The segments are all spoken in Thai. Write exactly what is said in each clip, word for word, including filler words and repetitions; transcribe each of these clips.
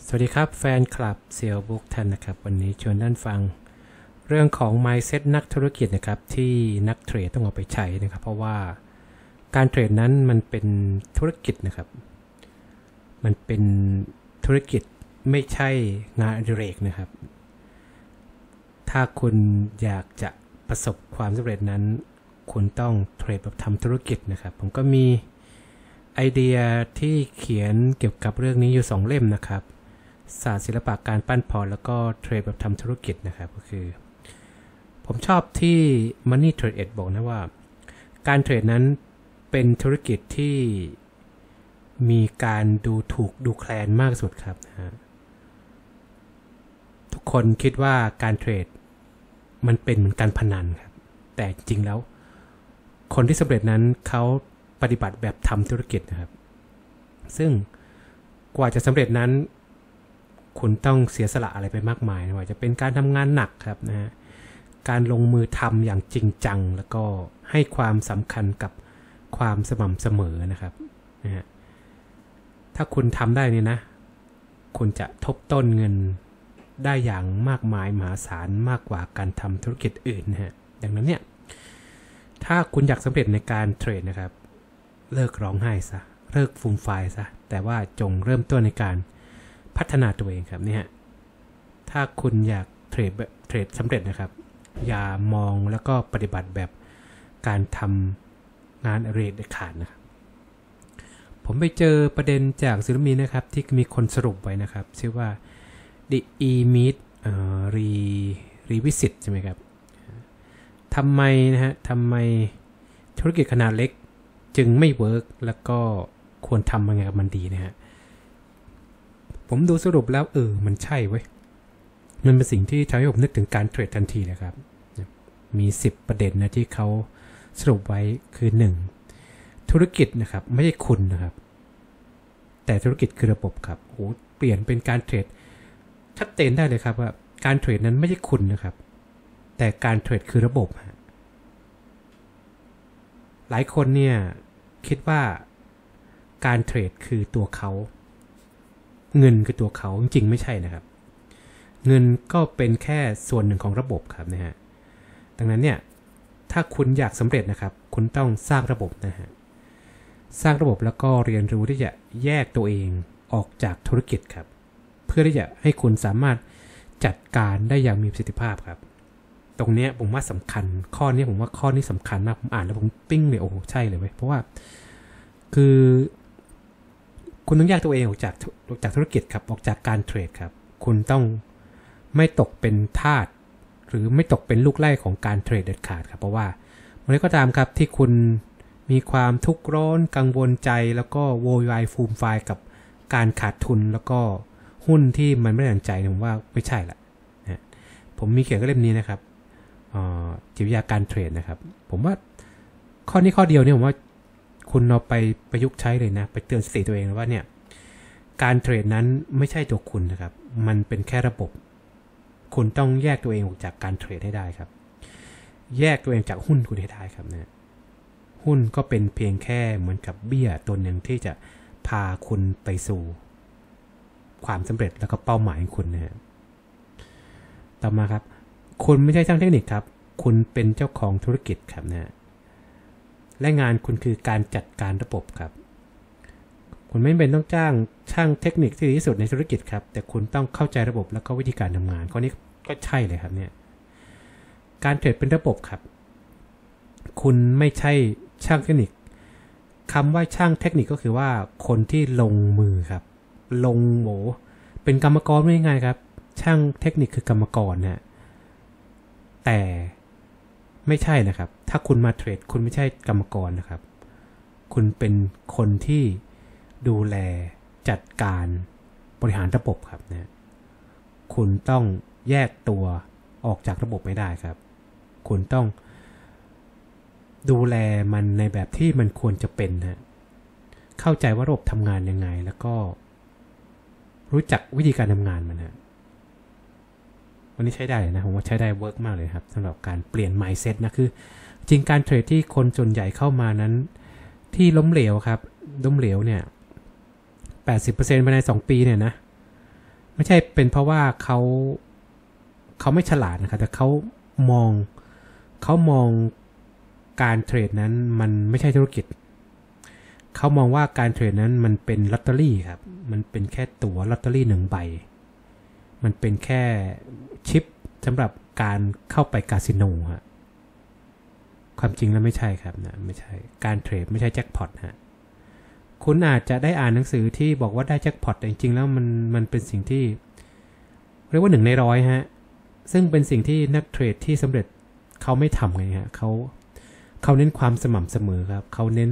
สวัสดีครับแฟนคลับเซียวบุ๊กท่านนะครับวันนี้ชวนท่านฟังเรื่องของ mindset นักธุรกิจนะครับที่นักเทรดต้องเอาไปใช้นะครับเพราะว่าการเทรดนั้นมันเป็นธุรกิจนะครับมันเป็นธุรกิจไม่ใช่งานอดิเรกนะครับถ้าคุณอยากจะประสบความสำเร็จนั้นคุณต้องเทรดแบบทำธุรกิจนะครับผมก็มีไอเดียที่เขียนเกี่ยวกับเรื่องนี้อยู่สองเล่มนะครับศาสตร์ศิลปะการปั้นพอร์ตแล้วก็เทรดแบบทำธุรกิจนะครับก็คือผมชอบที่ Money Trade บอกนะว่าการเทรดนั้นเป็นธุรกิจที่มีการดูถูกดูแคลนมากสุดครับนะฮะทุกคนคิดว่าการเทรดมันเป็นเหมือนการพนันครับแต่จริงแล้วคนที่สำเร็จนั้นเขาปฏิบัติแบบทำธุรกิจนะครับซึ่งกว่าจะสำเร็จนั้นคุณต้องเสียสละอะไรไปมากมายไม่ว่าจะเป็นการทำงานหนักครับนะฮะการลงมือทำอย่างจริงจังแล้วก็ให้ความสำคัญกับความสม่ำเสมอนะครับนะฮะถ้าคุณทำได้นี่นะคุณจะทบต้นเงินได้อย่างมากมายมหาศาลมากกว่าการทำธุรกิจอื่นนะฮะดังนั้นเนี่ยถ้าคุณอยากสำเร็จในการเทรดนะครับเลิกร้องไห้ซะเลิกฟูมไฟล์ซะแต่ว่าจงเริ่มต้นในการพัฒนาตัวเองครับนี่ฮะถ้าคุณอยากเทรดแบบเทรดสำเร็จนะครับอย่ามองแล้วก็ปฏิบัติแบบการทำงานอดิเรกเด็ดขาดนะครับผมไปเจอประเด็นจากศิลปินนะครับที่มีคนสรุปไว้นะครับชื่อว่า The E-Meet เอ่อ Re Revisit ใช่ไหมครับทำไมนะฮะทำไมธุรกิจขนาดเล็กจึงไม่เวิร์กแล้วก็ควรทำยังไงกับมันดีนะฮะผมดูสรุปแล้วเออมันใช่เว้ยมันเป็นสิ่งที่ทำให้ผมนึกถึงการเทรดทันทีเลยครับมีสิบประเด็นนะที่เขาสรุปไว้คือหนึ่งธุรกิจนะครับไม่ใช่คุณนะครับแต่ธุรกิจคือระบบครับโอ้เปลี่ยนเป็นการเทรดชัดเจนได้เลยครับว่าการเทรดนั้นไม่ใช่คุณนะครับแต่การเทรดคือระบบฮะหลายคนเนี่ยคิดว่าการเทรดคือตัวเขาเงินคือตัวเขาจริงๆไม่ใช่นะครับเงินก็เป็นแค่ส่วนหนึ่งของระบบครับนะฮะดังนั้นเนี่ยถ้าคุณอยากสำเร็จนะครับคุณต้องสร้างระบบนะฮะสร้างระบบแล้วก็เรียนรู้ที่จะแยกตัวเองออกจากธุรกิจครับเพื่อที่จะให้คุณสามารถจัดการได้อย่างมีประสิทธิภาพครับตรงนี้ผมว่าสำคัญข้อนี้ผมว่าข้อนี้สำคัญมากผมอ่านแล้วผมปิ้งเลยโอ้โหใช่เลยเว้ยเพราะว่าคือคุณต้องแยกตัวเองออกจากออกจากธุรกิจครับออกจากการเทรดครับคุณต้องไม่ตกเป็นทาสหรือไม่ตกเป็นลูกไล่ของการเทรดเด็ดขาดครับเพราะว่าเมื่อไรก็ตามครับที่คุณมีความทุกข์ร้อนกังวลใจแล้วก็โวยวายฟูมไฟล์กับการขาดทุนแล้วก็หุ้นที่มันไม่ได้ดังใจผมว่าไม่ใช่ละนะผมมีเขียนก็เล่มนี้นะครับจิตวิทยาการเทรดนะครับผมว่าข้อนี้ข้อเดียวเนี่ยผมว่าคุณเอาไปประยุกต์ใช้เลยนะไปเตือนสติตัวเองว่าเนี่ยการเทรดนั้นไม่ใช่ตัวคุณนะครับมันเป็นแค่ระบบคุณต้องแยกตัวเองออกจากการเทรดให้ได้ครับแยกตัวเองจากหุ้นคุณให้ได้ครับนะหุ้นก็เป็นเพียงแค่เหมือนกับเบี้ยตัวหนึ่งที่จะพาคุณไปสู่ความสำเร็จแล้วก็เป้าหมายของคุณนะฮะต่อมาครับคุณไม่ใช่ช่างเทคนิคครับคุณเป็นเจ้าของธุรกิจครับนะและงานคุณคือการจัดการระบบครับคุณไม่เป็นต้องจ้างช่างเทคนิคที่ดีที่สุดในธุรกิจครับแต่คุณต้องเข้าใจระบบแล้วก็วิธีการทำงานข้อนี้ก็ใช่เลยครับเนี่ยการเทรดเป็นระบบครับคุณไม่ใช่ช่างเทคนิคคำว่าช่างเทคนิคก็คือว่าคนที่ลงมือครับลงโหมเป็นกรรมกรไม่ง่ายครับช่างเทคนิคคือกรรมกรนะแต่ไม่ใช่นะครับถ้าคุณมาเทรดคุณไม่ใช่กรรมกรนะครับคุณเป็นคนที่ดูแลจัดการบริหารระบบครับนะคุณต้องแยกตัวออกจากระบบไม่ได้ครับคุณต้องดูแลมันในแบบที่มันควรจะเป็นนะเข้าใจว่าระบบทำงานยังไงแล้วก็รู้จักวิธีการทำงานมันนะวันนี้ใช้ได้เลยนะผมว่าใช้ได้เวิร์กมากเลยครับสำหรับการเปลี่ยน mindset นะคือจริงการเทรดที่คนส่วนใหญ่เข้ามานั้นที่ล้มเหลวครับล้มเหลวเนี่ย แปดสิบเปอร์เซ็นต์ ภายในสองปีเนี่ยนะไม่ใช่เป็นเพราะว่าเขาเขาไม่ฉลาดนะครับแต่เขามองเขามองการเทรดนั้นมันไม่ใช่ธุรกิจเขามองว่าการเทรดนั้นมันเป็นลอตเตอรี่ครับมันเป็นแค่ตั๋วลอตเตอรี่หนึ่งใบมันเป็นแค่ชิปสำหรับการเข้าไปคาสิโนฮะความจริงแล้วไม่ใช่ครับนะไม่ใช่การเทรดไม่ใช่แจ็คพอตฮะคุณอาจจะได้อ่านหนังสือที่บอกว่าได้แจ็คพอตแต่จริงๆแล้วมันมันเป็นสิ่งที่เรียกว่าหนึ่งในร้อยฮะซึ่งเป็นสิ่งที่นักเทรดที่สำเร็จเขาไม่ทำไงฮะเขาเขาเน้นความสม่ำเสมอครับเขาเน้น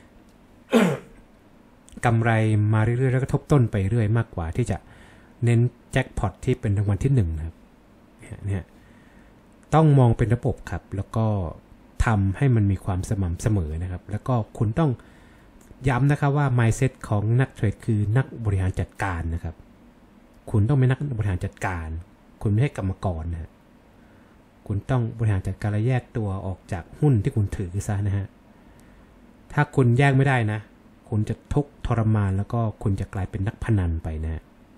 กำไรมาเรื่อยๆแล้วก็ทบต้นไปเรื่อยมากกว่าที่จะเน้นแจ็คพอตที่เป็นรางวัลที่หนึ่งครับเนี่ยต้องมองเป็นระบบครับแล้วก็ทำให้มันมีความสม่ำเสมอนะครับแล้วก็คุณต้องย้ำนะครับว่า mindset ของนักเทรดคือนักบริหารจัดการนะครับคุณต้องเป็นนักบริหารจัดการคุณไม่ใช่กรรมกรนะคุณต้องบริหารจัดการและแยกตัวออกจากหุ้นที่คุณถือซะนะฮะถ้าคุณแยกไม่ได้นะคุณจะทุกข์ทรมานแล้วก็คุณจะกลายเป็นนักพนันไปนะ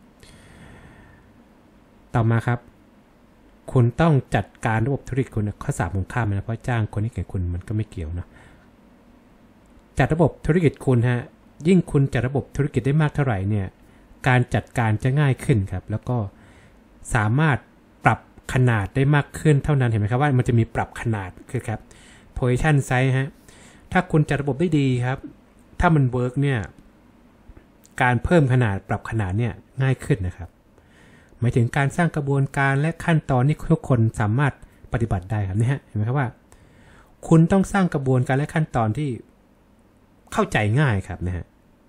ต่อมาครับคุณต้องจัดการระบบธุรกิจคุณข้อสามผมข้ามนะเพราะจ้างคนที่เก่งคุณมันก็ไม่เกี่ยวนะจัดระบบธุรกิจคุณฮะยิ่งคุณจัดระบบธุรกิจได้มากเท่าไหร่เนี่ยการจัดการจะง่ายขึ้นครับแล้วก็สามารถปรับขนาดได้มากขึ้นเท่านั้นเห็นไหมครับว่ามันจะมีปรับขนาดคือครับ position size ฮะถ้าคุณจัดระบบได้ดีครับถ้ามันเวิร์กเนี่ยการเพิ่มขนาดปรับขนาดเนี่ยง่ายขึ้นนะครับหมายถึงการสร้างกระบวนการและขั้นตอนที่ทุกคนสามารถปฏิบัติได้ครับนี่ฮะเห็นไหมครับว่าคุณต้องสร้างกระบวนการและขั้นตอนที่เข้าใจง่ายครับนะฮะ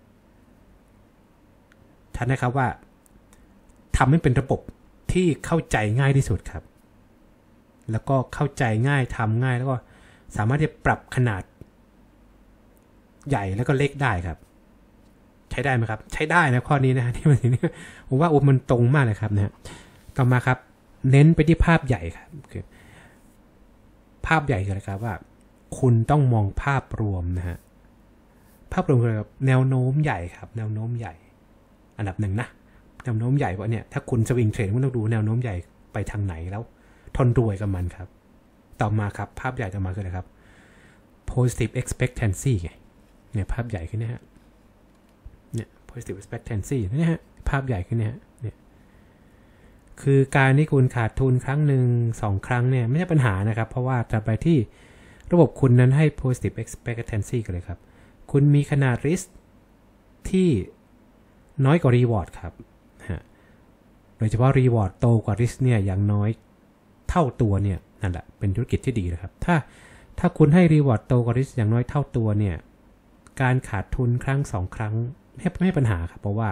ท่านนะครับว่าทำให้เป็นระบบที่เข้าใจง่ายที่สุดครับแล้วก็เข้าใจง่ายทำง่ายแล้วก็สามารถที่จะปรับขนาดใหญ่แล้วก็เล็กได้ครับใช้ได้ไหมครับใช้ได้นะข้อนี้นะที่มันนี่ผมว่าโอ้มันตรงมากเลยครับนะฮะต่อมาครับเน้นไปที่ภาพใหญ่ครับคือภาพใหญ่คืออะไรครับว่าคุณต้องมองภาพรวมนะฮะภาพรวมคือแนวโน้มใหญ่ครับแนวโน้มใหญ่อันดับหนึ่งนะแนวโน้มใหญ่ว่าเนี่ยถ้าคุณสวิงเทรดคุณต้องดูแนวโน้มใหญ่ไปทางไหนแล้วทนรวยกับมันครับต่อมาครับภาพใหญ่ต่อมาคืออะไรครับ positive expectancy ไงเนี่ยภาพใหญ่ขึ้นนะฮะเนี่ย positive expectancy นะฮะภาพใหญ่ขึ้นเนี่ยเนี่ยคือการที่คุณขาดทุนครั้งหนึ่งสองครั้งเนี่ยไม่ใช่ปัญหานะครับเพราะว่าจะไปที่ระบบคุณนั้นให้ positive expectancy กันเลยครับคุณมีขนาด risk ที่น้อยกว่า reward ครับโดยเฉพาะ reward โตกว่า risk เนี่ยอย่างน้อยเท่าตัวเนี่ยนั่นแหละเป็นธุรกิจที่ดีนะครับถ้าถ้าคุณให้ reward โตกว่า risk อย่างน้อยเท่าตัวเนี่ยการขาดทุนครั้งสองครั้งไม่ไม่ปัญหาครับเพราะว่า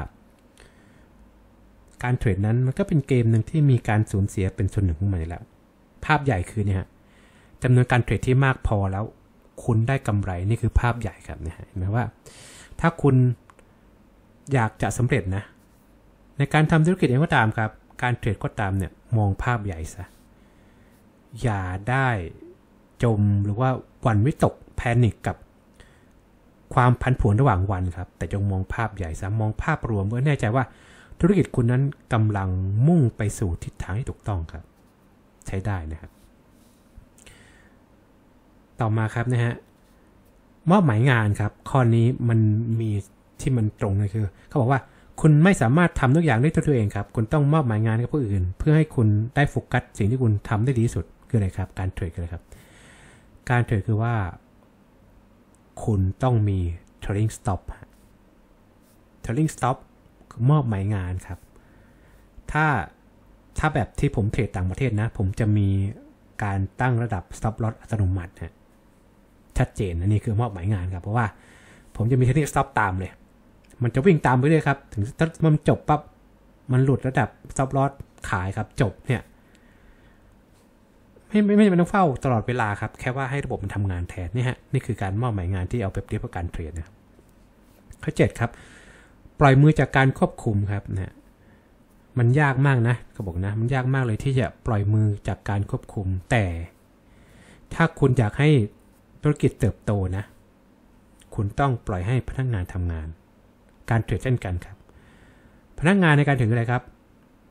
การเทรดนั้นมันก็เป็นเกมหนึ่งที่มีการสูญเสียเป็นส่วนหนึ่งของมันแล้วภาพใหญ่คือเนี่ยจำนวนการเทรดที่มากพอแล้วคุณได้กำไรนี่คือภาพใหญ่ครับนะฮะเห็นไหมว่าถ้าคุณอยากจะสำเร็จนะในการทำธุรกิจเองก็ตามครับการเทรดก็ตามเนี่ยมองภาพใหญ่ซะอย่าได้จมหรือว่าหวั่นวิตกแพนิคกับความผันผวนระหว่างวันครับแต่จงมองภาพใหญ่ซะมองภาพรวมเพื่อแน่ใจว่าธุรกิจคุณนั้นกำลังมุ่งไปสู่ทิศทางที่ถูกต้องครับใช้ได้นะครับต่อมาครับนะฮะมอบหมายงานครับข้อนี้มันมีที่มันตรงเลยคือเขาบอกว่าคุณไม่สามารถทำทุกอย่างได้ตัวเองครับคุณต้องมอบหมายงานกับผู้อื่นเพื่อให้คุณได้โฟกัสสิ่งที่คุณทำได้ดีที่สุดคืออะไรครับการเทรดคืออะไรครับการเทรดคือว่าคุณต้องมี trailing stop trailing stop คือมอบหมายงานครับถ้าถ้าแบบที่ผมเทรดต่างประเทศนะผมจะมีการตั้งระดับ stop loss อัตโนมัติฮะชัดเจนอันนี้คือมอบหมายงานครับเพราะว่าผมจะมี trailing stop ตามเลยมันจะวิ่งตามไปเรื่อยครับถึงถ้ามันจบปั๊บมันหลุดระดับ stop loss ขายครับจบเนี่ยไม่ไม่ไม่จำเป็นต้องเฝ้าตลอดเวลาครับแค่ว่าให้ระบบมันทำงานแทนนี่ฮะนี่คือการมอบหมายงานที่เอาไปเปรียบกับการเทรดนะข้อเจ็ดครับปล่อยมือจากการควบคุมครับนะมันยากมากนะเขาบอกนะมันยากมากเลยที่จะปล่อยมือจากการควบคุมแต่ถ้าคุณอยากให้ธุรกิจเติบโตนะคุณต้องปล่อยให้พนักงานทำงานการเทรดเช่นกันครับพนักงานในการเทรดอะไรครับ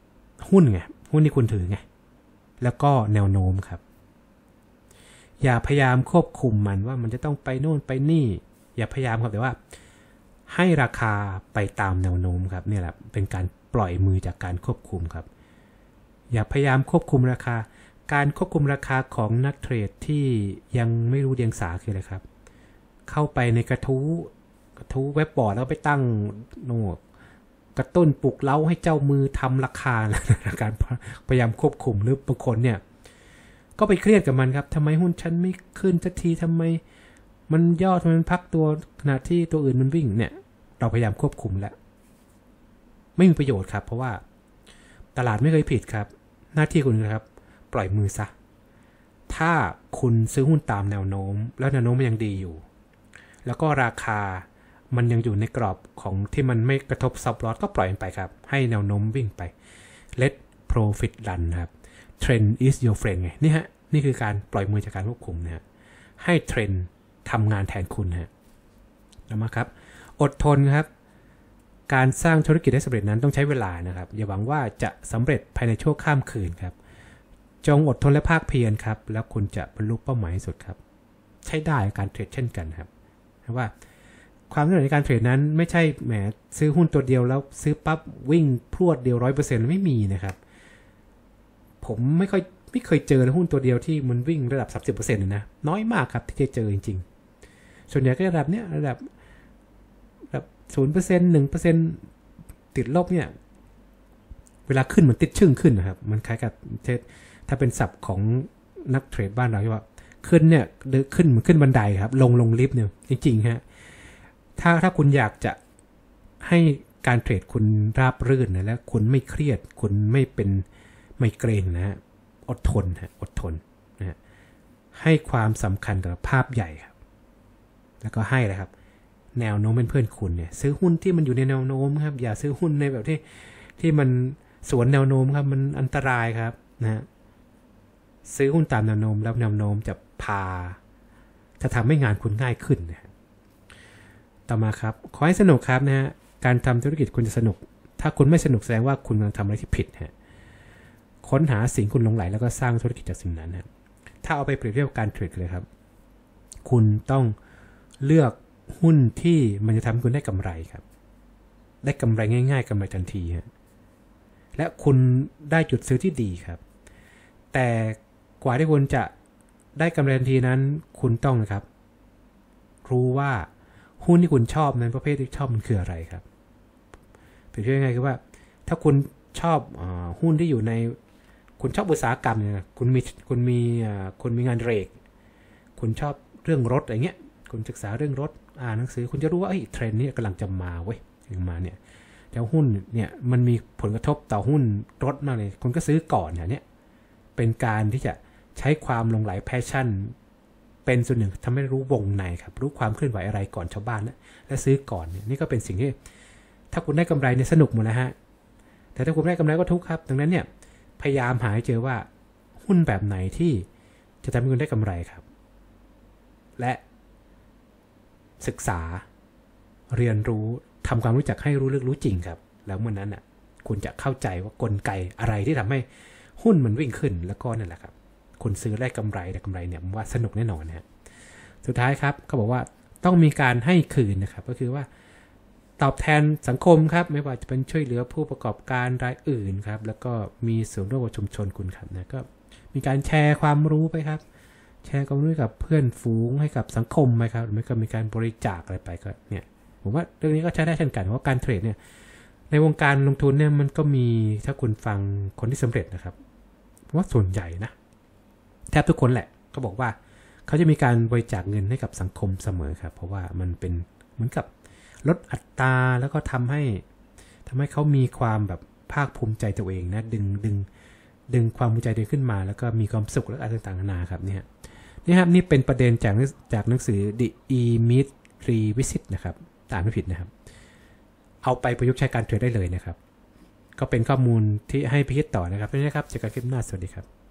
หุ้นไงหุ้นที่คุณถือไงแล้วก็แนวโน้มครับอย่าพยายามควบคุมมันว่ามันจะต้องไปโน่นไปนี่อย่าพยายามครับแต่ว่าให้ราคาไปตามแนวโน้มครับนี่แหละเป็นการปล่อยมือจากการควบคุมครับอย่าพยายามควบคุมราคาการควบคุมราคาของนักเทรดที่ยังไม่รู้เดียงสาคืออะไรครับเข้าไปในกระทู้กระทู้เว็บบอร์ดแล้วไปตั้งโน้ตกระตุ้นปลุกเร้าให้เจ้ามือทำราคาการพยายามควบคุมหรือบางคนเนี่ยก็ไปเครียดกับมันครับทำไมหุ้นฉันไม่ขึ้นสักทีทำไมมันย่อทำไมมันพักตัวขณะที่ตัวอื่นมันวิ่งเนี่ยเราพยายามควบคุมแล้วไม่มีประโยชน์ครับเพราะว่าตลาดไม่เคยผิดครับหน้าที่คุณครับปล่อยมือซะถ้าคุณซื้อหุ้นตามแนวโน้มแล้วแนวโน้มมันยังดีอยู่แล้วก็ราคามันยังอยู่ในกรอบของที่มันไม่กระทบซับลอสก็ปล่อยมันไปครับให้แนวโน้มวิ่งไป let profit run ครับ trend is your friend ไงนี่ฮะนี่คือการปล่อยมือจากการควบคุมนะฮะให้เทรนด์ทำงานแทนคุณฮะแล้วมาครับอดทนครับการสร้างธุรกิจให้สำเร็จนั้นต้องใช้เวลานะครับอย่าหวังว่าจะสำเร็จภายในชั่วข้ามคืนครับจงอดทนและภาคเพียรครับแล้วคุณจะบรรลุเป้าหมายสุดครับใช้ได้การเทรดเช่นกันครับเพราะว่าความสำเร็จในการเทรดนั้นไม่ใช่แหมซื้อหุ้นตัวเดียวแล้วซื้อปั๊บวิ่งพรวดเดียว ร้อยเปอร์เซ็นต์ ไม่มีนะครับผมไม่ค่อยไม่เคยเจอหุ้นตัวเดียวที่มันวิ่งระดับ สามสิบเปอร์เซ็นต์ เลยนะน้อยมากครับที่จะเจอจริงๆส่วนใหญ่ก็ระดับเนี้ยระดับแบบ ศูนย์เปอร์เซ็นต์ หนึ่งเปอร์เซ็นต์ ติดลบเนี่ยเวลาขึ้นมันติดชึ่งขึ้นนะครับมันคล้ายกับถ้าเป็นศัพท์ของนักเทรดบ้านเราที่ว่าขึ้นเนี่ยขึ้นเหมือนขึ้นบันไดครับลงลงลิฟต์เนี่ยจริงๆฮะถ้าถ้าคุณอยากจะให้การเทรดคุณราบรื่นนะและคุณไม่เครียดคุณไม่เป็นไม่เกรงนะฮะอดทนฮะอดทนนะฮะให้ความสำคัญกับภาพใหญ่ครับแล้วก็ให้เลยครับแนวโน้มเป็นเพื่อนคุณเนี่ยซื้อหุ้นที่มันอยู่ในแนวโน้มครับอย่าซื้อหุ้นในแบบที่ที่มันสวนแนวโน้มครับมันอันตรายครับนะซื้อหุ้นตามแนวโน้มแล้วแนวโน้มจะพาจะทำให้งานคุณง่ายขึ้นนะต่อมาครับขอให้สนุกครับนะฮะการทำธุรกิจคุณจะสนุกถ้าคุณไม่สนุกแสดงว่าคุณกำลังทำอะไรที่ผิดฮะค้นหาสิ่งคุณหลงไหลแล้วก็สร้างธุรกิจจากสิ่งนั้นนะถ้าเอาไปเปรียบเทียบกับการเทรดเลยครับคุณต้องเลือกหุ้นที่มันจะทำให้คุณได้กำไรครับได้กำไรง่ายๆกำไรทันทีฮะและคุณได้จุดซื้อที่ดีครับแต่กว่าที่คุณจะได้กำไรทันทีนั้นคุณต้องนะครับรู้ว่าหุ้นที่คุณชอบนั้นประเภทที่ชอบมันคืออะไรครับเปรียบเทียบยังไงคือว่าถ้าคุณชอบหุ้นที่อยู่ในคุณชอบอุตสาหกรรมเนี่ยคุณมีคุณมีคุณมีงานเรกคุณชอบเรื่องรถอะไรเงี้ยคุณศึกษาเรื่องรถอ่านหนังสือคุณจะรู้ว่าไอ้เทรนด์นี้กำลังจะมาเว้ยถึงมาเนี่ยแล้วหุ้นเนี่ยมันมีผลกระทบต่อหุ้นรถมากเลยคุณก็ซื้อก่อนเนี่ยเป็นการที่จะใช้ความหลงไหลแพชชั่นเป็นส่วนหนึ่งทำให้รู้วงในครับรู้ความเคลื่อนไหวอะไรก่อนชาวบ้านนะและซื้อก่อนเนี่ยนี่ก็เป็นสิ่งที่ถ้าคุณได้กำไรเนี่ยสนุกหมดแล้วฮะแต่ถ้าคุณไม่ได้กำไรก็ทุกข์ครับดังนั้นเนี่ยพยายามหาเจอว่าหุ้นแบบไหนที่จะทำให้คุณได้กำไรครับและศึกษาเรียนรู้ทำความรู้จักให้รู้ลึกรู้จริงครับแล้วเมื่อนั้นอ่ะคุณจะเข้าใจว่ากลไกอะไรที่ทำให้หุ้นมันวิ่งขึ้นแล้วก็นั่นแหละครับคุณซื้อได้กำไรแต่กำไรเนี่ยผมว่าสนุกแน่นอนนะสุดท้ายครับเขาบอกว่าต้องมีการให้คืนนะครับก็คือว่าตอบแทนสังคมครับไม่ว่าจะเป็นช่วยเหลือผู้ประกอบการรายอื่นครับแล้วก็มีส่วนร่วมกับชุมชนคุณครับนะก็มีการแชร์ความรู้ไปครับแชร์ความรู้กับเพื่อนฝูงให้กับสังคมไปครับหรือไม่ก็มีการบริจาคอะไรไปก็เนี่ยผมว่าเรื่องนี้ก็ใช้ได้เช่นกันเพราะการเทรดเนี่ยในวงการลงทุนเนี่ยมันก็มีถ้าคุณฟังคนที่สำเร็จนะครับว่าส่วนใหญ่นะแทบทุกคนแหละก็บอกว่าเขาจะมีการบริจาคเงินให้กับสังคมเสมอครับเพราะว่ามันเป็นเหมือนกับลดอัตราแล้วก็ทำให้ทำให้เขามีความแบบภาคภูมิใจตัวเองนะดึงดึงดึงความภูมิใจตัวเองขึ้นมาแล้วก็มีความสุขและอะไรต่างๆนานาครับเนี่ยนี่ครับนี่เป็นประเด็นจากจากหนังสือ The E-Myth Revisit นะครับอ่านไม่ผิดนะครับเอาไปประยุกต์ใช้การเทรดได้เลยนะครับก็เป็นข้อมูลที่ให้พิจารณาต่อนะครับเพราะฉะนั้นครับเจอกันคลิปหน้าสวัสดีครับ